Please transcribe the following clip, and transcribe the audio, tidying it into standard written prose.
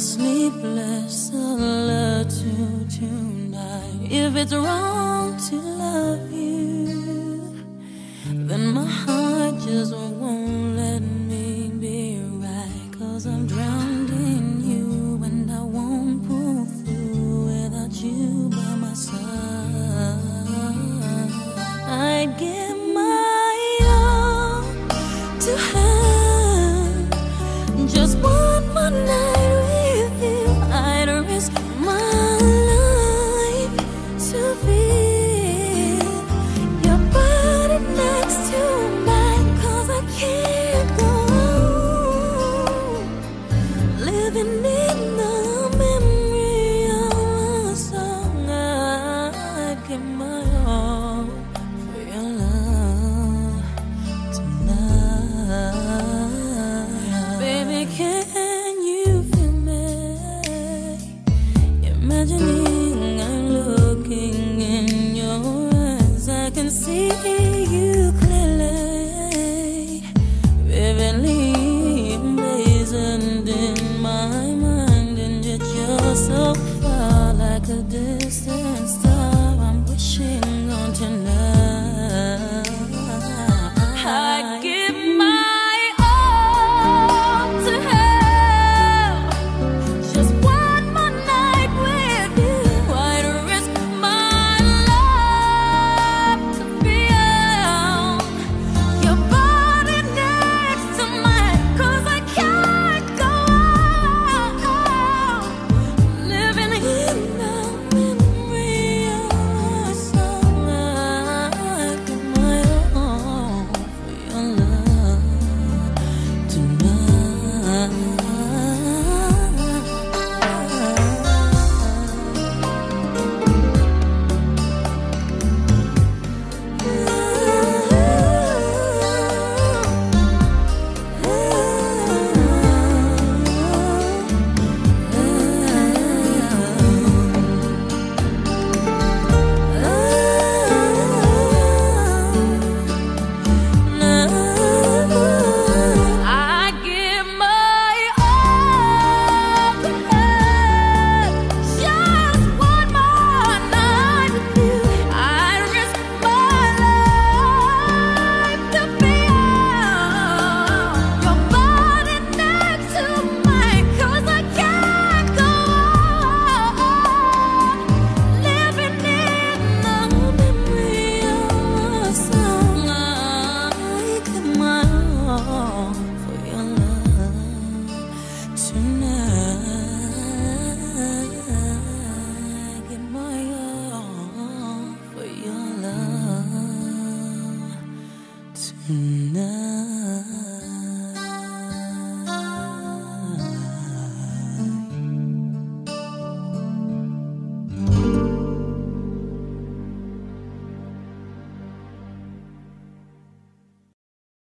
sleepless solitude tonight. If it's wrong to love you, then my heart just won't let me be right. 'Cause I'm drowned in you and I won't pull through without you by my side. I'd give my all to have just one more night with you. I'd risk my life to feel your body next to mine. 'Cause I can't go on living in the memory of a song. I'd give my all for your love tonight. Baby, can you feel me? Imagining I'm looking in your eyes, I can see